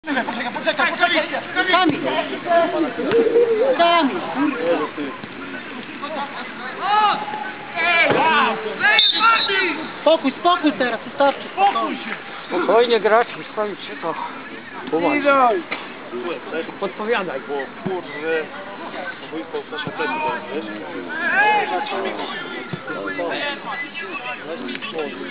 Poczekaj! Kamil! Kamil! Spokój teraz, wystarczy. Spokój się! Spokojnie grać, ustawić się to. Pomaga. Podpowiadaj. Bo kurde, wójtko w nasze plecy, wiesz?